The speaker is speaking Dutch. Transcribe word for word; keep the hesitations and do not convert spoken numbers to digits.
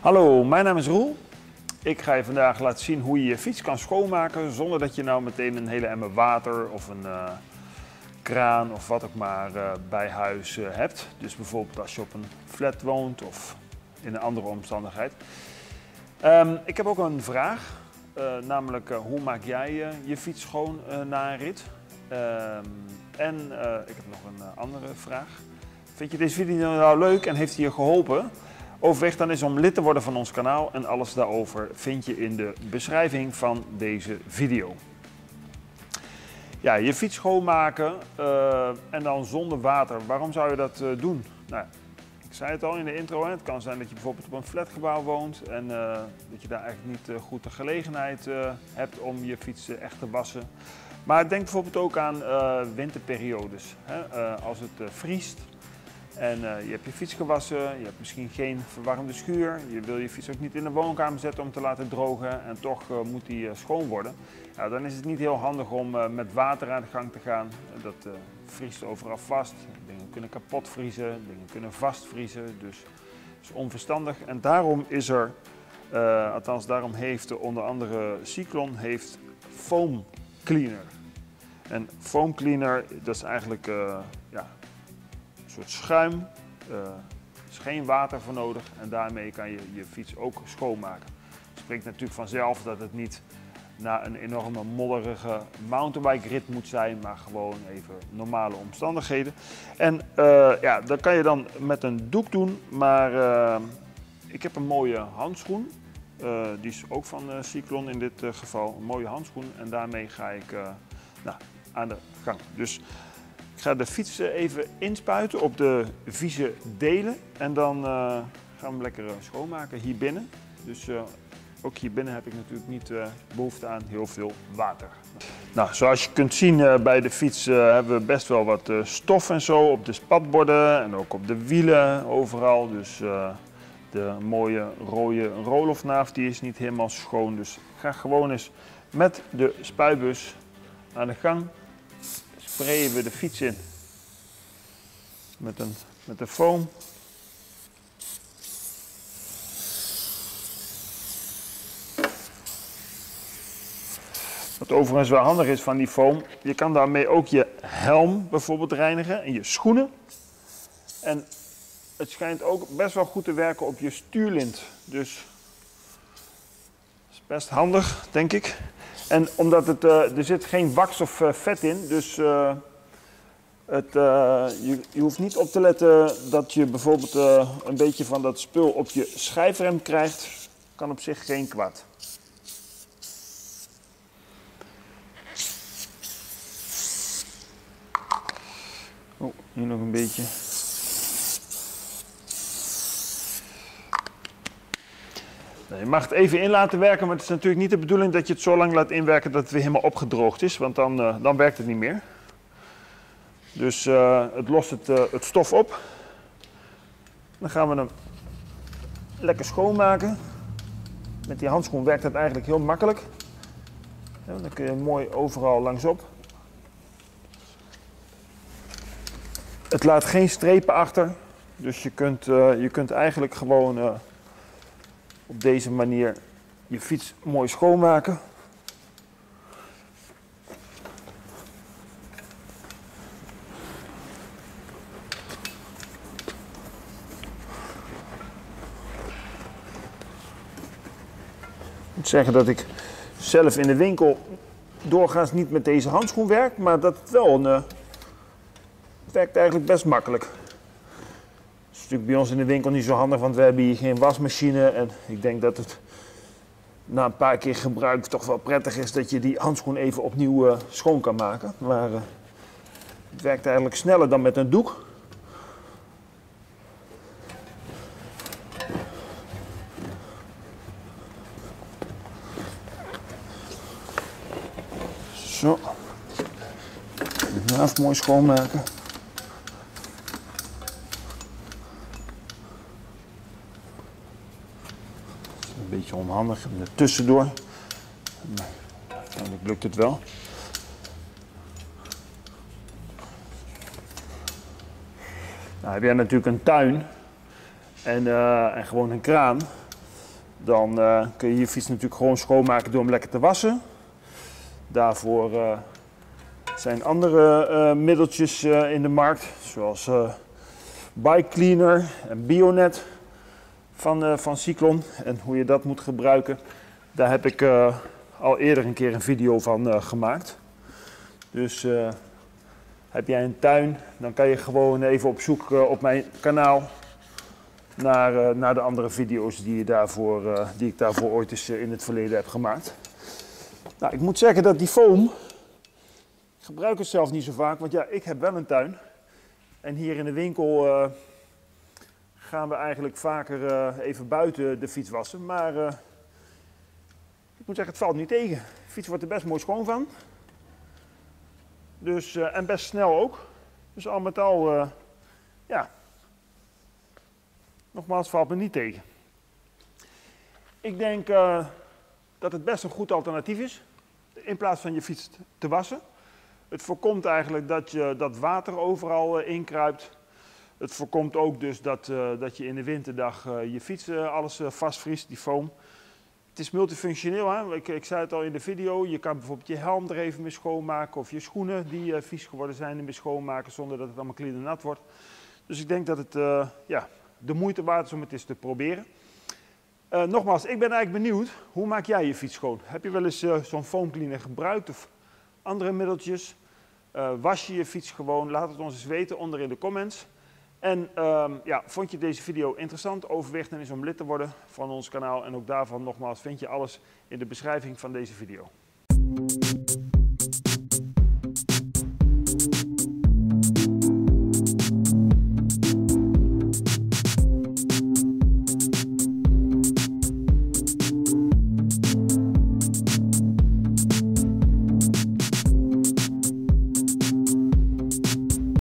Hallo, mijn naam is Roel. Ik ga je vandaag laten zien hoe je je fiets kan schoonmaken zonder dat je nou meteen een hele emmer water of een uh, kraan of wat ook maar uh, bij huis uh, hebt. Dus bijvoorbeeld als je op een flat woont of in een andere omstandigheid. Um, ik heb ook een vraag, uh, namelijk uh, hoe maak jij uh, je fiets schoon uh, na een rit? Um, en uh, ik heb nog een uh, andere vraag. Vind je deze video nou leuk en heeft hij je geholpen? Overweeg dan eens om lid te worden van ons kanaal en alles daarover vind je in de beschrijving van deze video. Ja, je fiets schoonmaken uh, en dan zonder water. Waarom zou je dat uh, doen? Nou, ik zei het al in de intro, hè. Het kan zijn dat je bijvoorbeeld op een flatgebouw woont en uh, dat je daar eigenlijk niet uh, goed de gelegenheid uh, hebt om je fiets uh, echt te wassen. Maar denk bijvoorbeeld ook aan uh, winterperiodes. Hè. Uh, als het uh, vriest. En uh, je hebt je fiets gewassen, je hebt misschien geen verwarmde schuur, je wil je fiets ook niet in de woonkamer zetten om te laten drogen en toch uh, moet die uh, schoon worden. Nou, dan is het niet heel handig om uh, met water aan de gang te gaan. Dat uh, vriest overal vast, dingen kunnen kapot vriezen, dingen kunnen vastvriezen, dus dat is onverstandig. En daarom is er, uh, althans daarom heeft onder andere Cyclon heeft Foam Cleaner. En Foam Cleaner, dat is eigenlijk uh, ja, een soort schuim, uh, er is geen water voor nodig en daarmee kan je je fiets ook schoonmaken. Het spreekt natuurlijk vanzelf dat het niet na een enorme modderige mountainbike rit moet zijn, maar gewoon even normale omstandigheden. En uh, ja, dat kan je dan met een doek doen, maar uh, ik heb een mooie handschoen. Uh, die is ook van uh, Cyclon in dit uh, geval, een mooie handschoen en daarmee ga ik uh, nou, aan de gang. Dus ik ga de fiets even inspuiten op de vieze delen en dan uh, gaan we hem lekker schoonmaken hier binnen. Dus uh, ook hier binnen heb ik natuurlijk niet uh, behoefte aan heel veel water. Nou, zoals je kunt zien uh, bij de fiets uh, hebben we best wel wat uh, stof en zo op de spatborden en ook op de wielen overal. Dus uh, de mooie rode roll-off-naaf die is niet helemaal schoon. Dus ik ga gewoon eens met de spuitbus aan de gang. Sprayen we de fiets in met een, met de foam. Wat overigens wel handig is van die foam, je kan daarmee ook je helm bijvoorbeeld reinigen en je schoenen. En het schijnt ook best wel goed te werken op je stuurlint. Dus dat is best handig, denk ik. En omdat het, uh, er zit geen wax of uh, vet in, dus uh, het, uh, je, je hoeft niet op te letten dat je bijvoorbeeld uh, een beetje van dat spul op je schijfrem krijgt. Kan op zich geen kwaad. Oh, hier nog een beetje. Je mag het even in laten werken, maar het is natuurlijk niet de bedoeling dat je het zo lang laat inwerken dat het weer helemaal opgedroogd is, want dan, uh, dan werkt het niet meer. Dus uh, het lost het, uh, het stof op. Dan gaan we hem lekker schoonmaken. Met die handschoen werkt het eigenlijk heel makkelijk. Ja, dan kun je mooi overal langsop. Het laat geen strepen achter, dus je kunt, uh, je kunt eigenlijk gewoon uh, op deze manier je fiets mooi schoonmaken. Ik moet zeggen dat ik zelf in de winkel doorgaans niet met deze handschoen werk, maar dat het wel een, uh, het werkt eigenlijk best makkelijk. Het is natuurlijk bij ons in de winkel niet zo handig, want we hebben hier geen wasmachine en ik denk dat het na een paar keer gebruik toch wel prettig is dat je die handschoen even opnieuw uh, schoon kan maken. Maar uh, het werkt eigenlijk sneller dan met een doek. Zo, de naaf mooi schoonmaken. Een beetje onhandig, er tussendoor. Maar uiteindelijk lukt het wel. Nou, heb jij natuurlijk een tuin en, uh, en gewoon een kraan. Dan uh, kun je je fiets natuurlijk gewoon schoonmaken door hem lekker te wassen. Daarvoor uh, zijn andere uh, middeltjes uh, in de markt, zoals uh, Bike Cleaner en Bionet van, uh, van Cyclon. En hoe je dat moet gebruiken, daar heb ik uh, al eerder een keer een video van uh, gemaakt. Dus uh, heb jij een tuin, dan kan je gewoon even op zoek uh, op mijn kanaal naar, uh, naar de andere video's die, je daarvoor, uh, die ik daarvoor ooit eens uh, in het verleden heb gemaakt. Nou, ik moet zeggen dat die foam, ik gebruik het zelf niet zo vaak, want ja, ik heb wel een tuin. En hier in de winkel uh, gaan we eigenlijk vaker uh, even buiten de fiets wassen. Maar uh, ik moet zeggen, het valt niet tegen. De fiets wordt er best mooi schoon van. Dus, uh, en best snel ook. Dus al met al, uh, ja, nogmaals, valt me niet tegen. Ik denk uh, dat het best een goed alternatief is, in plaats van je fiets te wassen. Het voorkomt eigenlijk dat, je, dat water overal uh, inkruipt. Het voorkomt ook dus dat, uh, dat je in de winterdag uh, je fiets uh, alles uh, vastvriest, die foam. Het is multifunctioneel, hè? Ik, ik zei het al in de video, je kan bijvoorbeeld je helm er even mee schoonmaken of je schoenen die uh, vies geworden zijn ermee schoonmaken zonder dat het allemaal kliedernat wordt. Dus ik denk dat het uh, ja, de moeite waard is om het eens te proberen. Uh, nogmaals, ik ben eigenlijk benieuwd, hoe maak jij je fiets schoon? Heb je wel eens uh, zo'n foam cleaner gebruikt of andere middeltjes? Uh, was je je fiets gewoon? Laat het ons eens weten onder in de comments. En um, ja, vond je deze video interessant? Overweeg dan eens om lid te worden van ons kanaal. En ook daarvan nogmaals vind je alles in de beschrijving van deze video.